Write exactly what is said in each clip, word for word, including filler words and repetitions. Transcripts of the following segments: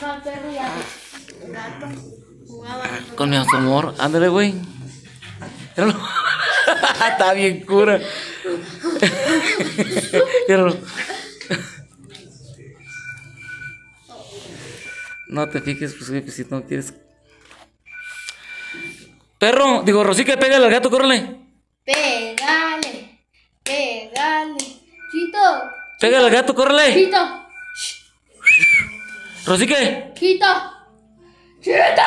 No, el perro ya. El gato jugaba. Con mi amor, ándale, güey. Está bien cura. No te fijes, pues, pues si no quieres. Perro, digo, Rosique, pégale al gato, córrele. Pégale, pégale. Chito. Pégale al gato, córrele. Chito. Rosique. Chito. Chito.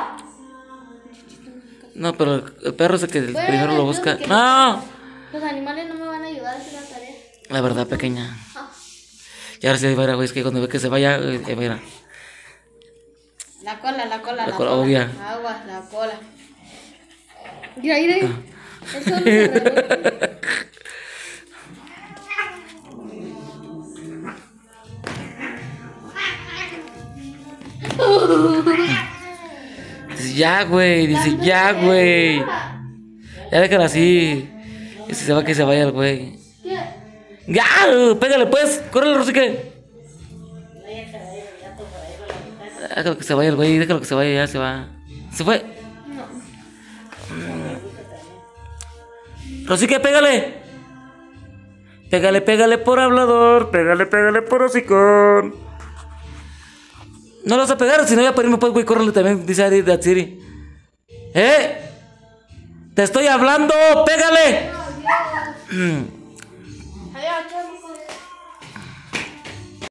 No, pero el perro es el que Bueno, primero lo yo busca. que- No. Los animales no me van a ayudar a hacer la tarea. La verdad, pequeña. Ah. Y ahora sí, va a ir, güey, es que cuando ve que se vaya, eh, va a ir. La cola, la cola, La la, cola, cola. obvia. Agua, la cola. Mira, mira, mira. El sol se rebota. Dice, ya, güey. Dice, ya, güey. Ya déjala así. Y si se va, que se vaya el güey. ¿Qué? ¡Ya! Pégale, pues. Córrele, Rosique. Déjalo que se vaya el güey. Déjalo que se vaya, ya se va. Se fue. No. Rosique, pégale. Pégale, pégale por hablador. Pégale, pégale por hocicón. No lo vas a pegar, si no, ya para irme, pues, güey, córrele también, dice Ari de Atsiri. ¿Eh? Te estoy hablando, pégale. Dios.